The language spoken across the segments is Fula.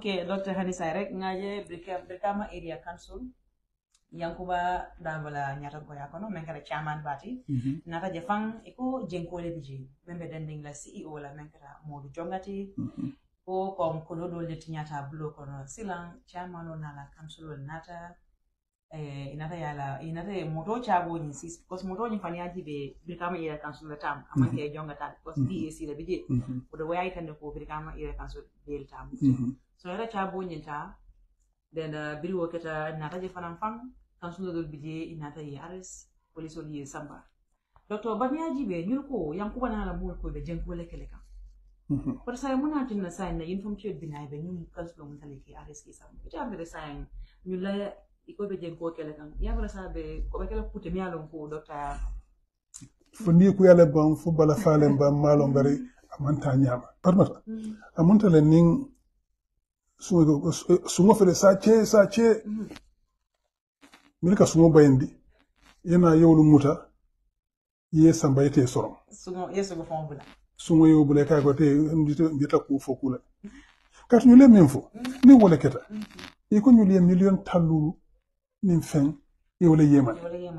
Okay, Dr. Hanisa rek ngaje Brikama Area Council Yankuba Dabala nyata goya kono menkara chairman bati nata jefang iko jenkole biji membe dending la CEO la menkara modu jongati ko kom kono do leti nyata bulo kono silang chairman on la council nata inata yala inata moto chabo ni sis because moto ni faniaji be Brikama Area Council la tam amanke jongata because DAC la biji ko do way tan ko Brikama Area Council del tam so era chabo nyenta then biri woketa nata je fanam fang council do bije inata yi ares police oli samba docteur bamiaji be nyul ko yankuba na la mul ko be jenko lekele kan par sa muna tin na sign na inform chud binay be nyum council mun tale ki ares ki samba ita be sign nyul la iko be jenko kele kan ya bala sa be ko be kala puté mi alon ko docteur fo ni ko yalla ban fu bala falen ba malon bari amanta nyama parmata amunta le ning sungo fere sace milka sungo bayandi yana yewlu muta ye sambayte sorom sungo yeso go fon bula sungo yew bula kay ko te ndita ku fokula kat ñu le même fo ni wala keta e ko ñu le million tallu nim fen e wala yeman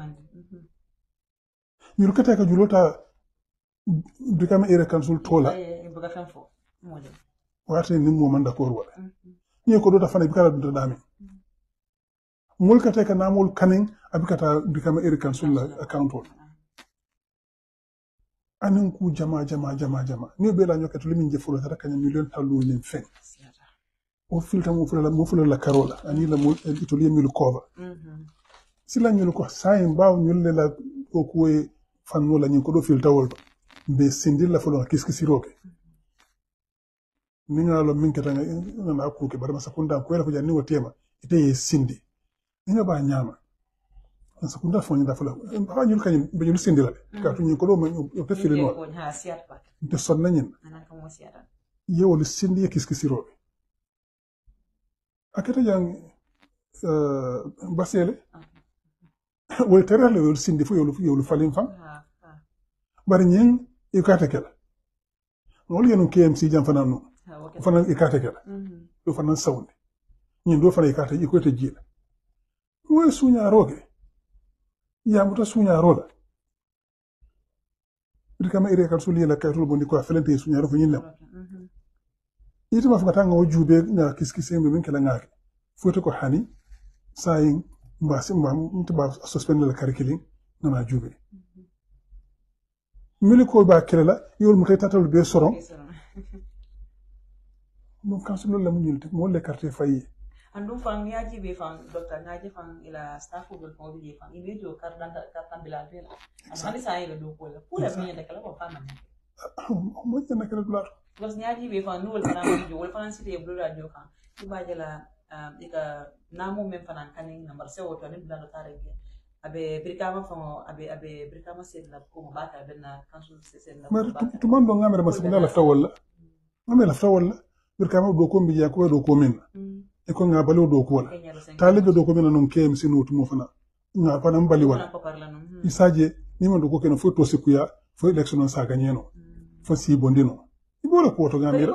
ñu kata ka julota Brikama Area Council tola e buga fen fo model wate ni mo man d'accord wala ni ko do ta fana bikala do dami mul ka teka namul kanin abikata Brikama Area Council la account wala anin ku jama ni be la nyoketo limin je fulo ta kanya million talu ni fen o filta mo fulo la carola ani la mo ito li mil cover sila nyul ko sayin baw nyul le la ko kuwe fan wala nyin ko do filta wol be sindil la fulo kiskisiroke ninga lo min keta na ku ke barama sakunda ko ko janni wotema ite sindi ninga ba nyama sakunda fo nyida fula ba nyul kany be nyul sindi la ka tu nyi ko do ma o te fili no ha siat ba te sonna nyin ana ko mo siata yewol sindi kiskisirobe akata jang basele wol terale wol sindi fo yolu falin fam bari nyin e kata kala ngol yenu KMC jam fananu fana ikate kala do fana sawni nyin do fana ikate ikote jila moy sunya roge ya muta sunya rola Brikama Area Council la kaytul bondi ko felente sunya ro nyin lam iti ma fata ngo jube na kiskise min kala ngake foto ko hani sayin mbasi mba suspend la curriculum na jube miliko ba kala yol muta tatal be soron mon council la mu ñulti mo le carte fayi andu fang yaji be fang docteur ngaji fang ila staff ko ko be fang ile jo carte bilal be ani sa ile do ko la pula mi de kala ko fama mo ñana kala dula bos ngaji be fang nul fana mi jo wol fana cité blue radio kan ci bajala ika namo mem fana kanin number se woto ni bilal tare ge abe Brikama fang abe Brikama sen la ko ba ta benna council sen la ko ba to mando ngamere masina la tawalla ngamela tawalla Brikama do ko mbiya ko do ko min e ko nga balo do ko wala talibe do ko min non KMC no tumo fana nga fana mbali wala isaje ni man do ko ken foto sikuya fo election sa gagneno fo si bondino ibora ko to ngamira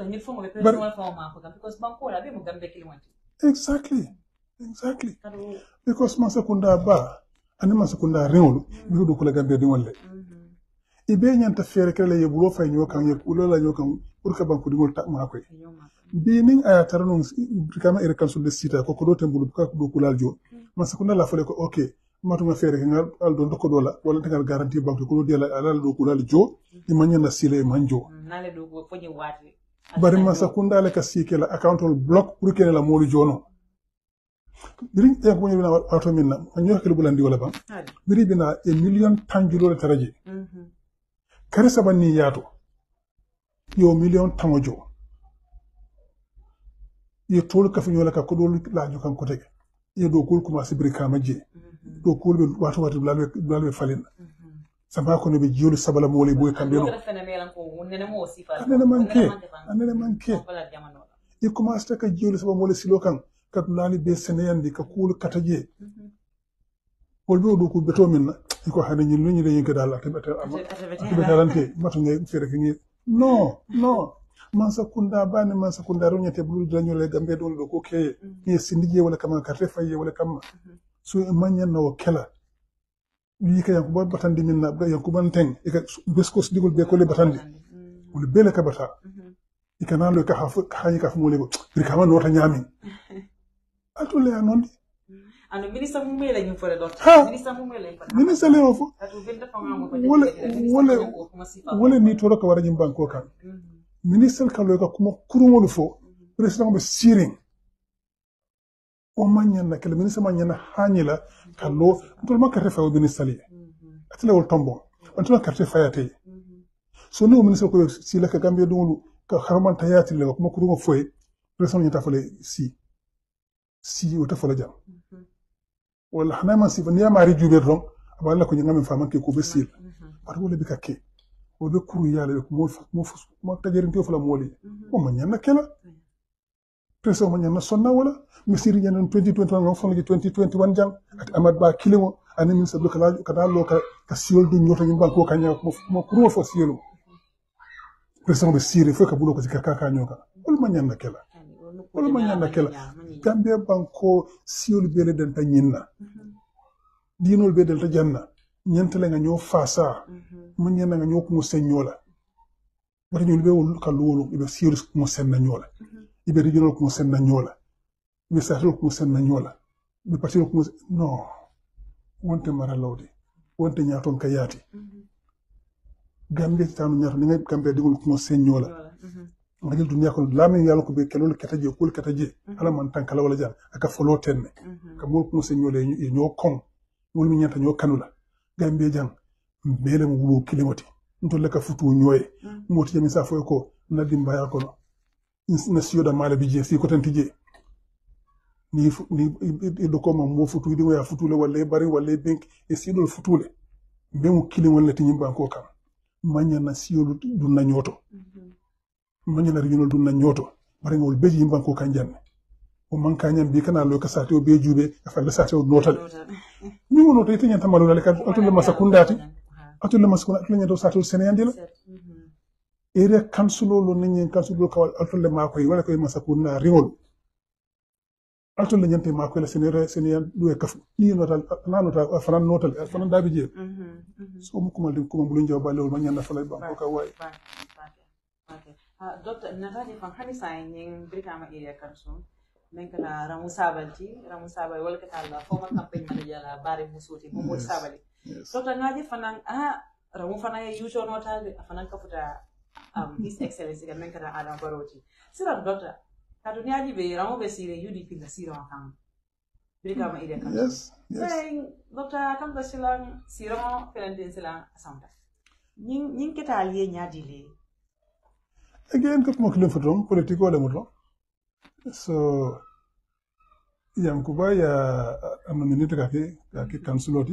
exactly because man sekunda ba ani man sekunda rewlu bi do ko la gambe di wolle ibe nyanta fere kala yebulo fay nyokan yebulo la nyokan pour que banko di wolta ma koy bi ning aya taranon Brikama Area Council de sita ko do tembulu ka do kulal jo man sakuna la fale ko okay matuma fere ngal al do ko dola wala tagal garantie banko ko do la al do kulal jo di manya na sile manjo nale do ko foni wati bari man sakunda le ka sike la account block pour que la molu jono biri e ko ni na auto minna anyo ke bulandi wala ba biri bina e million tanjulo le taraji kare sabani yato yo million tangojo ye tol ka finyo la ka kodol la jo kan kotege ye do kul kuma Brikama je do kul be wato lalwe falin sama ko ne be jiolu sabala mo le boy kambe no anene manke ye kuma sta ka jiolu sabala mo le silo kan ka lali be seneyandi ka kul kataje wol be do ko beto minna ko hande ñin lu ñu dañu ko dal ak talante matu ngay fere ki no mansa kunda bani mansa kunda ro nyate bulu danyo le gambe don do ko ke ni sindije wala kama karte faye wala kama so e manya na o kela wi ka yanko batandi min na ga yanko banteng e ka besko digol be ko le batandi wala bele ka bata e kana lo ka hafu ka ka fu mo le bir kama no ta nyami atule anondi ano ministre mu mele ñu fore dot ministre mu mele ministre le ofo atu benta fama ko wala ni to ka wara nyim banko kan ministre ka lo ka kuma kurungol fo president be siring o manyana kala ministre manyana hanyila kallo to ma ka refa o ministre li atele wol tombo on to ka refa yate so no ministre ko si la ka gambe dulu ka harman tayati le kuma kurungo foy president nyata fole si o ta fole jam wala hana man sifa niya mari jube ron aballa ko nyanga men fama ke ko be sil par wala bika ke o be kuru yala ko mo tajerin to fala moli o man nyana kala preso man nyana sonna wala misiri nyana 2021 no fala 2021 jang at amad ba kilimo ani min sablo kala kada lo ka siol du nyota nyimba ko kanya mo kuru fo sielo preso be siri fo ka bulo ko ka nyoka wala man nyana kala wala ma nyanda kela Gambia banko siol bele den ta nyinna dinol be del ta janna nyentale nga ñoo fasa mo nyenda nga ñoo ko mo senyola bari ñul be wol ka lolu ibe siol ko mo senna nyola ibe regional ko mo senna nyola ibe satel ko mo senna nyola ibe parti ko mo no wonte mara lawdi wonte nyaaton ka yaati Gambia tanu nyaato ni nga Gambia digol ko mo senyola ngajil dunia ko lamin yalla ko be kelol kataje kul kataje ala man tan kala wala jan aka folo tenne ka mol ko senyole e ñoo kon mol mi nyanta ñoo kanula Gambia jang mbele mo wulo kilimoti ntolle ka futu ñoye moti jami sa foy ko na dimbaya ko na siyoda mala bi je si ko tan tije ni do ko mo futu di ya futule wala bari wala bink e sidol futule be mo kilimol lati nyimba ko kam manya na siyolu dun na nyoto manyana regional dun na nyoto bari ngol beji yimban ko kanjan o man kanyan bi kana lo ka sate o be jube afa la sate o notal ni wono to itanya tamalo la ka atul masakundati atul masakundati la nyato sate o seneyandi la ere kansulo lo nyen kansulo ka atul ma ko wala ko masakunda riwol atul la nyante ma ko la seneyan do e kafu ni notal nanota fanan notal fanan dabi je so mo kumal dem kuma bulun jawba lewol manyana falay ba ko ka way Doctor nataje fan hani sai ning Brikama area council men kala Ramu Sabalti wala kala former campaign manager la bare musuti mo Sabali doctor ngaje fanan Ramu fanan ya yuto nota fanan kafuta his excellency men kala Adam Baroti sira doctor kaduniaji be Ramu be sire UDP la sira kan Brikama area council yes saying doctor kam silang sira felanden silang asanta ning ketali nyadile again kat mo kilim fotom politique wala mo so yankuba ya am minute ka ke kansuloti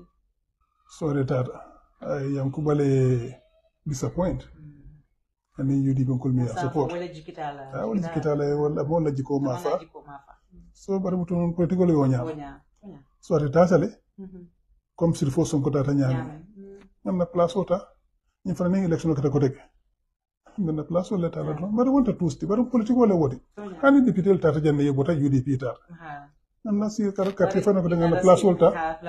so retard yankuba le disappoint ani yudi bon kolmi support wala jikitala wala mo la jiko ma fa so bari muton politique wala wonya so retard sale comme s'il faut son ko data nyame na place ota ni fa ni election ka ko tege na place wala tala do bari wonta tusti bari politique wala wodi hani député tata janne yebota UDP tata na si carte fa na ko daga place wala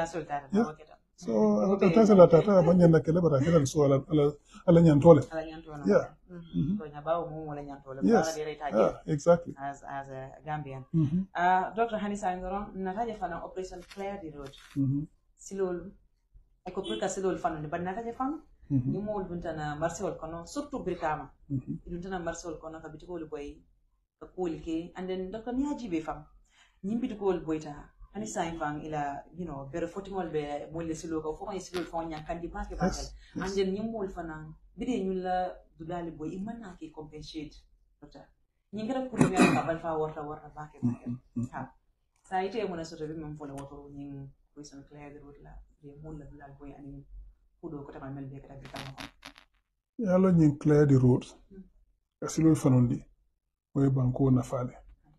so tata la tata banya na kele bara kele so ala nyantole yeah to nya bawo mo wala nyantole yes. Exactly as a Gambian Dr. Hanisa Ngoron nataje fana operation clear the road silol e ko pulka silol fana ni ban nataje fana ni mo duntana marsewol kono surtout Brikama duntana marsewol kono ka bitikol boy ka kolike and then doctor ni hajibe fam ni bitikol boyta hani sain fang ila bere fotingol be molle silo ko fo silo fo nyankandi make bakal and then ni mol fana bide nyulla dulali boy imanna ke compensate doctor ni ngara ko mi ka ban fa warta bake ha sa ite mo na soto be mem fo la woto ni question clear the road la de molla dulali boy ani kudo ko tamal mel be kata Brikama yalo nyin clear the roads asilo fanondi way banko na fale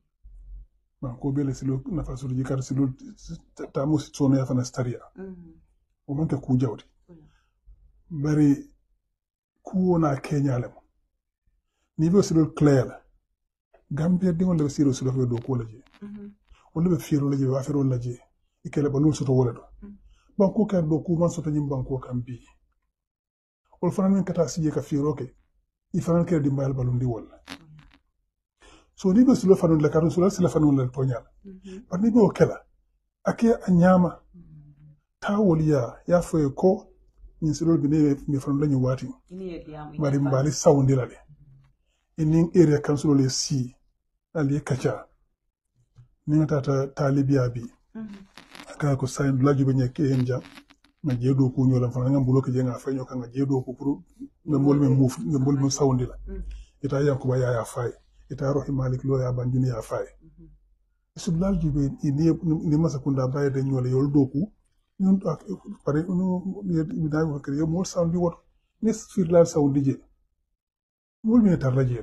banko bele silo na fasuru jikar silo tamu sono ya fana staria o manke ku jawdi bari ku na Kenya lemo ni be silo clair Gambia di wala silo silo do ko la je wala be fiero la je wa fiero la je ikele ba lul soto wala do banko kan do ku man soto nyim banko kan bi wol fanan min kata sije ka fiero ke i fanan ke di mbal balundi wala so ni be silo fanan la karu silo fanan la tonyal par ni be o kela ake anyama ta woliya ya foye ko ni silo bi ne mi fanan la ñu wati bari mbali sawndi la le inin area council le si ali kacha ni tata talibia bi aka ko sain laju be nyake enja na jedo ko nyola fana ngam bulo ke jenga fanyo kan jedo ko pour ngol me sawndi la ita yanko ba ya fay ita rohi malik lo ya banjuni ya fay sublal jube ni masakunda baye de nyola yol doku ñun pare ñu biday ko kër mo sawndi wot ni firlal sawndi je mol mi tar la je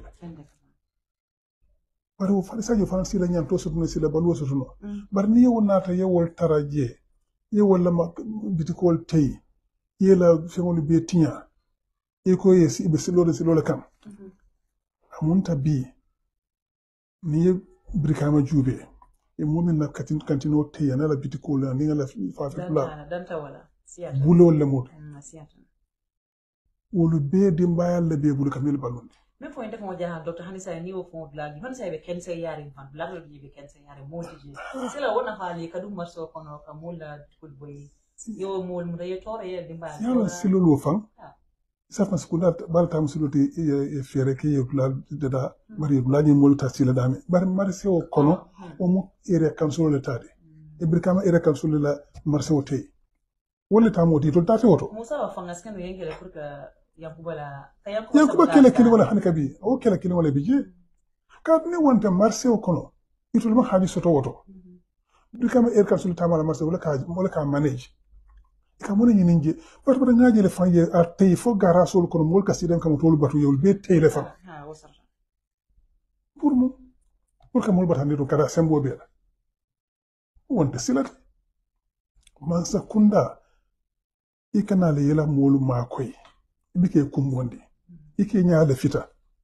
pare o fali sajo fan sila ñam to sutuna sila balu sutuno bar ni yew nata yewol taraje yewol la bitikol tey yela fengol be tinya e ko yesi be silole kam amunta bi ni brikama jube e momin na kantino tey na la bitikol ni la fa danta wala siyata bulo le mot siyata wolu be dimbayal le be bulu kamil balunde mais fo ndef mo jaha docteur hanisa ni o fond blagi hanisa be ken say yari fan blagi be ken say yari mo tiji sila wona faali kadu marso kono ka mulla kul boy yo mol mu day tore ye dimbayal yalla silolo fan safa skula baltam siloti e fere ke yo blal deda mari blagi mol ta sila dame bar mari se o kono o mo ere council le tade e brikama ere council la marse o tey wala ta moti to ta woto musa wa fanga skano yengele pour que yankuba kele kele wala hanka bi o kele kele wala bije ka ni wonta marché o kono itul ma haji soto woto du kama er kasul tamala marché wala ka manage ka mona ni ninje batu bata nyaaje le fanje a tay fo gara sol kono mol ka sidem kam tolu batu yewul be tay le fa pour que mol bata ni do kada sembo be la wonta silati man sa kunda ikana le yela molu makoy bike kumbondi ike nyaale fita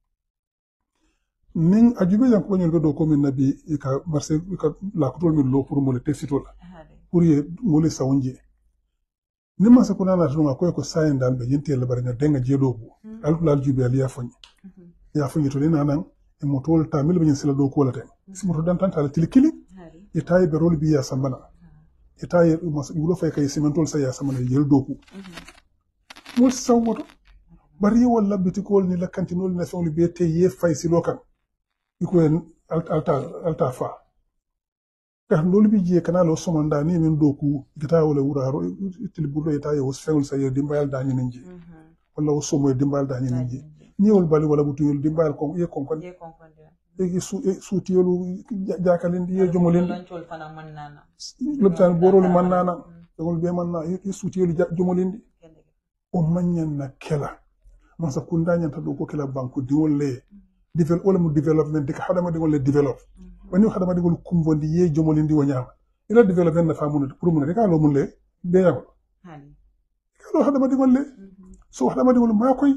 nin ajube yan ko nyol do ko min nabi ka marse ka la ko tol min lo pour mo le tefito la pour ye mo le sawnje ni ma sa ko nana tuma ko sayen dal be yinte le bari nga denga jedo bu al jube ali ya fonyi to nana nan e mo tol ta mil be sila do ko la ten simo to dan tan tal tilikili e tay be rol bi ya sambana e tay mo ngulo fay kay simentol sa ya samana yel do ku mo sawwoto bari wala bitikol ni la kantinol na fewli be te ye fay si lokan iko en alta fa ka ndol bi je kana lo somonda ni min doku gita wala wuraro tilbulo eta ye wos fewul sa ye dimbayal dañi ninji wala wos somo dimbayal dañi ninji ni wol bali wala butu yol dimbayal ko ye konkon e su tiyolu jakalindi ye jomolindi lobtan borol mannana dogol be manna ye su tiyolu jomolindi o manyan na kela masa kundanya ta doko kela banko diwol le development ka hadama diwol le develop wani hadama diwol kumbondi ye jomolindi wanyama ila development na famu pour mun ka lo mun le be yako lo hadama diwol le so hadama diwol ma koy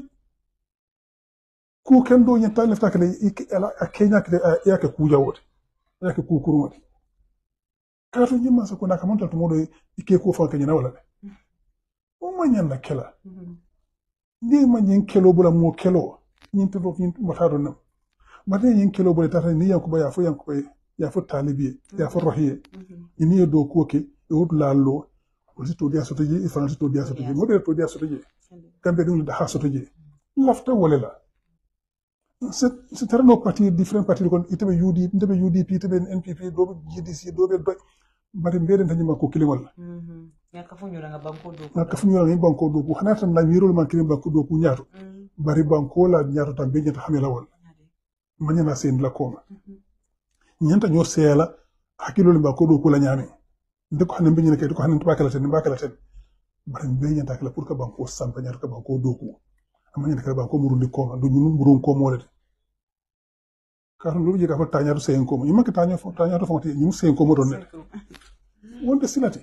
ku kendo nyanta lefta kale akenya kale yake kuja wote yake ku kurumati kato nyima sa kuna kamonta tumodo ike ko fa kenya na wala o manyan na kela ni manyan kelo bula mo kelo ni to do ni motado nam bade yin kelo bula tata ni yanko ba ya fo talibi ya fo rohiye ni do ko ke e wud lallo o to dia soto je e fa to dia soto je mo de to dia soto je kambe dum da ha soto je lafta wala la c'est très no parti different parti kon itabe UDP itabe NPP do GDC do be bari mbeden tan ma ko kili wala ngaka funyura nga banko do ko hanata na wirol man kili banko do ko nyaato bari banko la nyaato tan be nyata xamela wala manyana sen la koma nyanta nyor sela hakilo le banko do ko la nyame ndeko hanen be nyene kay ko hanen bakala ten bari be nyanta kala pour que banko sampa nyaato ka banko do ko amanya kala banko murundi koma do nyum murun ko molete karon lu jega fa tañaatu sen ko yima ka tañaatu fonte ñu sen ko mo don net wonde silati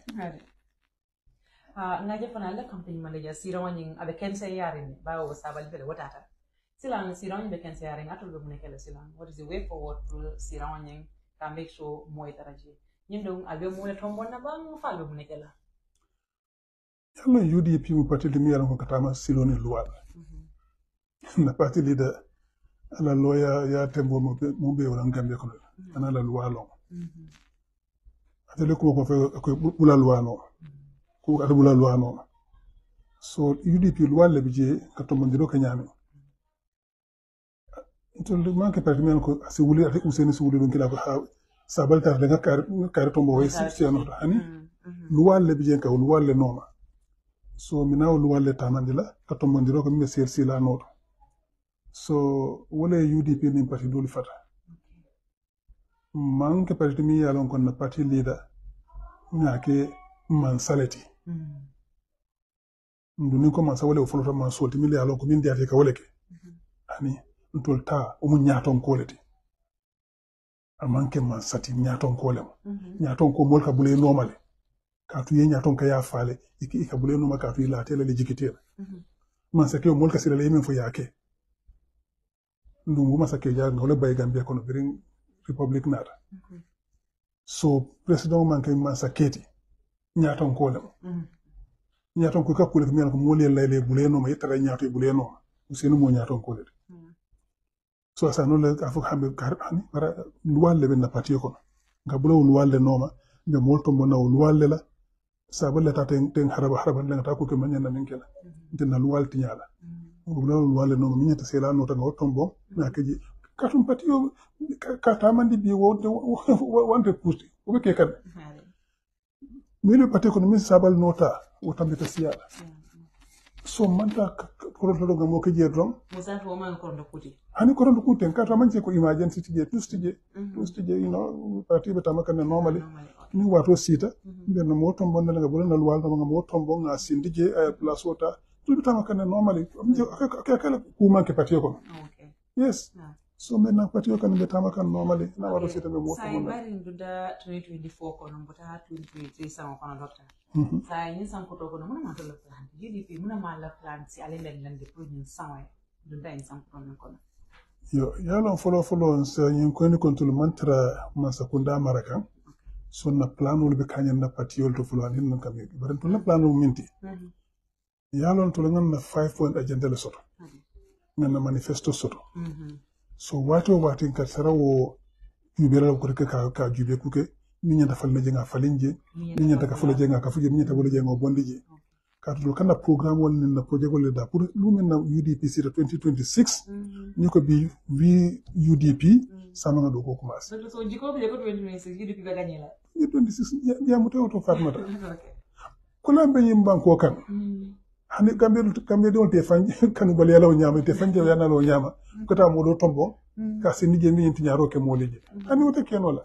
ngaje fana la campaign manager sira wani abe ken say yare ni bawo sabal fele watata silang sirong be kan siare ngatul be muneke la silang what is the way forward for sirong nyeng ka make sure moy taraji nyindong albe mune tombon na bang falbe muneke la yalla UDP mu parti de mi yalan ko katama siloni luwal na parti leader ala lawyer ya tembo mo be wala ngambe ko ana la luwalo atele ko fe ko bula luwano ko ata bula luwano so UDP luwal le bije katombo ndiro ka nyame to le manke parti men ko asi wuli ate useni su wuli kila ko ha sabal tar daga kar tombo way si no hani luwal le bije ka luwal le noma so minaw luwal le tamandila katombo ndiro ko mi ser sila no so wala UDP ni parti doli fata manke parti mi yalon kon na parti leader ngake mansality nduni ko man sawale o folota man solti mi yalon ko min diate ka waleke ani ntol ta o mu nyaton koleti amanke mansati nyaton kolem nyaton ko mol ka bule normale ka tu ye nyaton ka ya fale iki ka bule normal ka tu la tele le jikitela man sakio mol ka sila le men fo yake ndungu masake ja ngole bay Gambia kono birin republic nata so president man kay masaketi nyaton kolem nyaton ko ka kule ko mel ko mol le le bule normal yetara nyato bule normal usenu mo nyaton koleti so asa no le afuk hambe karani para luwal le na patio kono ngabulo luwal le noma be molto mona luwal le la sabale ta ten haraba le ta ko ke manya na minkela dinna luwal tinyala ngabulo luwal le noma minyata sela no ta ngotombo na keji katum patio kata mandi bi wonte pusti o be ke kan mi le patio kono mi sabal nota o tambe ta siyala so manta koronto do ngamo ke jedrom musa fo man koronto kuti hani koronto kuten kata manche ko emergency tije tustije you know parti be tamaka na normally ni wato sita be no moto bonda nga bolana luwal no ngamo tombo nga sindije place wota tu tamaka na normally akala ku manke parti ko okay yes so men na parti ko be tamaka normally na wato sita be moto bonda sai bari nduda 2024 kono mbota 2023 sama kono doctor sai ni sam ko to kono mona ma to plan UDP mona ma la plan si ale len de pour ñu sama nduda en sam kono kono yo yalo follow so ñin ko ni kontul mantra masakunda maraka so na plan wol be kanyen na patiyol to fulan hin nan kamé bari to na plan wol minti yalo to ngan na 5 point agenda le soto ngan na manifesto soto so wati ka sarawo yubera ko ka jube kuke ni nyanta falne jenga falinje ni nyanta ka fula jenga ka fuje ni nyanta wala jenga bondije kartul kana programme wol na projet wol da pour lumen na UDP ci 2026 ni ko bi UDP sama nga do ko commencer so jiko bi ko 2026 UDP ba gagner la 2026 ya muto to fatmata ko lambe yim banko kan hani gambe do te fan kanu bal yalo nyama te fan yana lo nyama ko ta mo do tombo ka sini je ni yinti nyaro ke mo leje hani wote kenola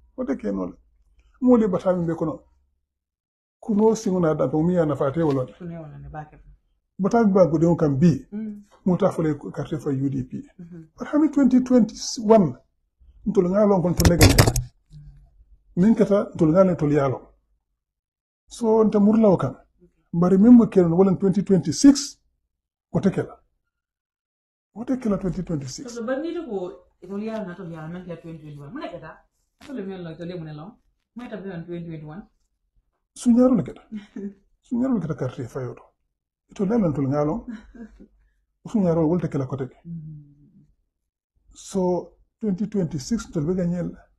mo le batami be kono kuno singuna da to miya na fate wala ne bake batami ba go de kan bi mo ta fole carte fa UDP but hami 2021 ntol ngalo kon to lega min kata ntol ngalo to yalo so nta murlaw kan bari memmo ken wala 2026 wote kela 2026 so bani ko itolia na to yalo men 2021 mun kata to le men lo to le mun lo mai ta 2021 sunyaro le keta carte fayoto ito lelan tul ngalo sunyaro wolte kela kote so 2026 tol be ganyel